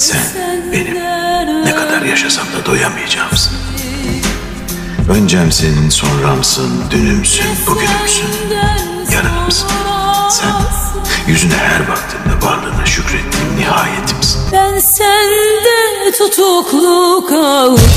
Sen benim ne kadar yaşasam da doyamayacağımsın. Öncemsin, sonramsın, dünümsün, bugünümsün, yarınımsın. Sen yüzüne her baktığımda varlığına şükrettiğim nihayetimsin. Ben sende tutuklu kaldım.